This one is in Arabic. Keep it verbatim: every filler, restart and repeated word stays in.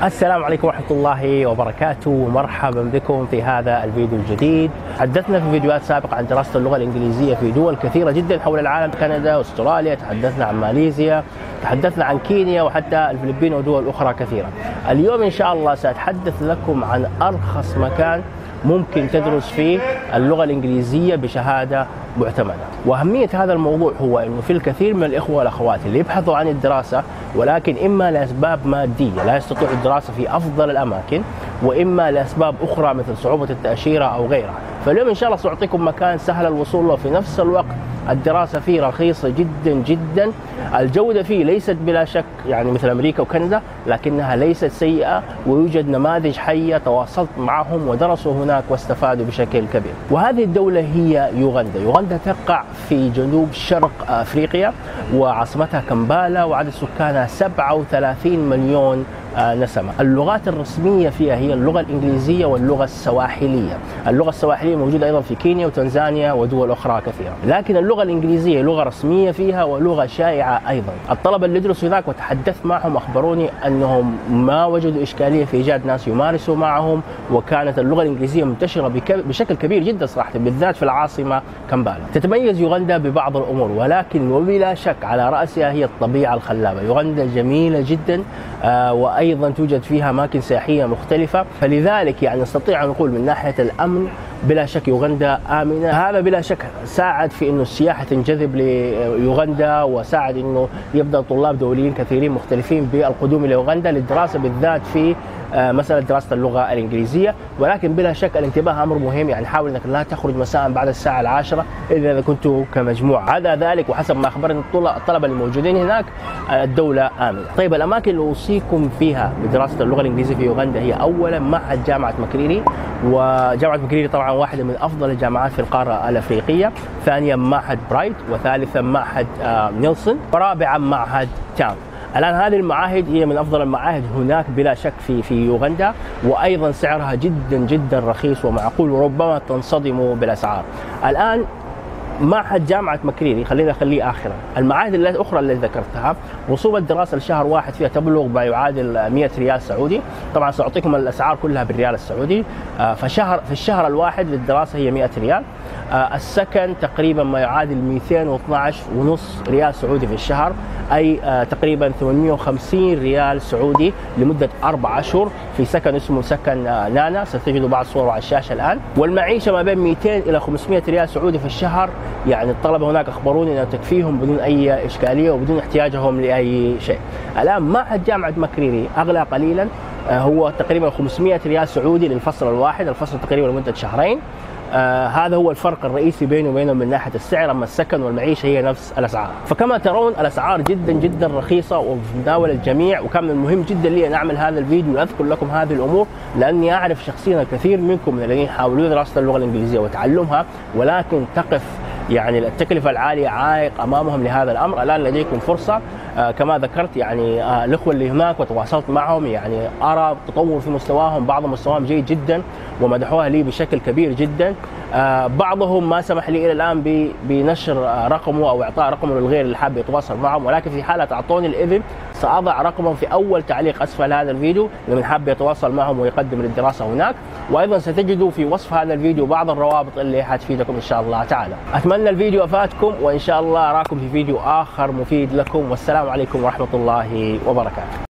السلام عليكم ورحمة الله وبركاته، ومرحبا بكم في هذا الفيديو الجديد. تحدثنا في فيديوهات سابقة عن دراسة اللغة الإنجليزية في دول كثيرة جدا حول العالم، كندا واستراليا، تحدثنا عن ماليزيا، تحدثنا عن كينيا وحتى الفلبين ودول أخرى كثيرة. اليوم إن شاء الله سأتحدث لكم عن أرخص مكان ممكن تدرس فيه اللغة الإنجليزية بشهادة معتمدة. وأهمية هذا الموضوع هو أنه في الكثير من الإخوة والأخوات اللي يبحثوا عن الدراسة ولكن إما لأسباب مادية لا يستطيعوا الدراسة في أفضل الأماكن، وإما لأسباب أخرى مثل صعوبة التأشيرة أو غيرها. فاليوم إن شاء الله سأعطيكم مكان سهل الوصول له، في نفس الوقت الدراسة فيه رخيصة جدا جدا، الجودة فيه ليست بلا شك يعني مثل أمريكا وكندا، لكنها ليست سيئة، ويوجد نماذج حية تواصلت معهم ودرسوا هناك واستفادوا بشكل كبير. وهذه الدولة هي يوغندا. يوغندا تقع في جنوب شرق أفريقيا، وعاصمتها كمبالا، وعدد سكانها سبعة وثلاثين مليون نسمة. اللغات الرسمية فيها هي اللغة الإنجليزية واللغة السواحلية. اللغة السواحلية موجودة أيضا في كينيا وتنزانيا ودول أخرى كثيرة، لكن اللغة الإنجليزية لغة رسمية فيها ولغة شائعة أيضا. الطلبة اللي يدرسوا هناك وتحدثت معهم أخبروني أنهم ما وجدوا إشكالية في إيجاد ناس يمارسوا معهم، وكانت اللغة الإنجليزية منتشرة بشكل كبير جدا صراحة، بالذات في العاصمة كمبالا. تتميز يوغندا ببعض الأمور، ولكن وبلا شك على رأسها هي الطبيعة الخلابة. يوغندا جميلة جدا، آه وأيضا توجد فيها أماكن سياحية مختلفة، فلذلك يعني نستطيع أن نقول من ناحية الأمن بلا شك يوغندا آمنة. هذا بلا شك ساعد في أنه السياحة تنجذب ليوغندا، وساعد أنه يبدأ طلاب دوليين كثيرين مختلفين بالقدوم إلى يوغندا للدراسة، بالذات في مسألة دراسة اللغة الإنجليزية. ولكن بلا شك الانتباه أمر مهم، يعني حاول أنك لا تخرج مساء بعد الساعة العاشرة إلا إذا كنتوا كمجموعة. عدا ذلك وحسب ما أخبرني الطلبة الموجودين هناك الدولة آمنة. طيب الأماكن اللي أوصيكم فيها بدراسة اللغة الإنجليزية في يوغندا هي أولا معهد جامعة مكريري، وجامعة مكريري طبعا واحدة من أفضل الجامعات في القارة الأفريقية. ثانيا معهد برايت، وثالثا معهد نيلسون، ورابعا معهد تام. الآن هذه المعاهد هي من أفضل المعاهد هناك بلا شك في في يوغندا، وأيضا سعرها جدا جدا رخيص ومعقول، وربما تنصدموا بالأسعار. الآن معهد جامعة مكريري خلينا نخليه آخرا. المعاهد الأخرى اللي ذكرتها رسوم الدراسة لشهر واحد فيها تبلغ ما يعادل مئة ريال سعودي. طبعا سأعطيكم الأسعار كلها بالريال السعودي. فشهر في الشهر الواحد للدراسة هي مئة ريال. السكن تقريبا ما يعادل مئتين واثني عشر ونص ريال سعودي في الشهر، أي تقريبا ثمانمئة وخمسين ريال سعودي لمدة أربع أشهر في سكن اسمه سكن نانا، ستجدوا بعض صوره على الشاشة الآن. والمعيشة ما بين مئتين إلى خمسمئة ريال سعودي في الشهر، يعني الطلبة هناك أخبروني أنها تكفيهم بدون أي إشكالية وبدون احتياجهم لأي شيء. الآن معهد جامعة مكريري أغلى قليلا، هو تقريبا خمسمئة ريال سعودي للفصل الواحد، الفصل تقريبا لمدة شهرين. آه هذا هو الفرق الرئيسي بينه وبينهم من ناحية السعر، أما السكن والمعيشة هي نفس الأسعار. فكما ترون الأسعار جدا جدا رخيصة وفي متناول الجميع، وكان من المهم جدا لي أن أعمل هذا الفيديو وأذكر لكم هذه الأمور، لأني أعرف شخصيا الكثير منكم من الذين يحاولون دراسة اللغة الإنجليزية وتعلمها ولكن تقف يعني التكلفة العالية عائق أمامهم لهذا الأمر. الآن لديكم فرصة آه كما ذكرت، يعني آه الأخوة اللي هناك وتواصلت معهم يعني أرى تطور في مستواهم، بعض مستواهم جيد جدا ومدحوها لي بشكل كبير جدا. آه بعضهم ما سمح لي إلى الآن بنشر آه رقمه أو إعطاء رقمه للغير اللي حاب يتواصل معهم، ولكن في حالة أعطوني الإذن سأضع رقمهم في أول تعليق أسفل هذا الفيديو لمن حاب يتواصل معهم ويقدم للدراسة هناك. وأيضا ستجدوا في وصف هذا الفيديو بعض الروابط اللي حتفيدكم إن شاء الله تعالى. أتمنى الفيديو أفادكم، وإن شاء الله أراكم في فيديو آخر مفيد لكم، والسلام عليكم ورحمة الله وبركاته.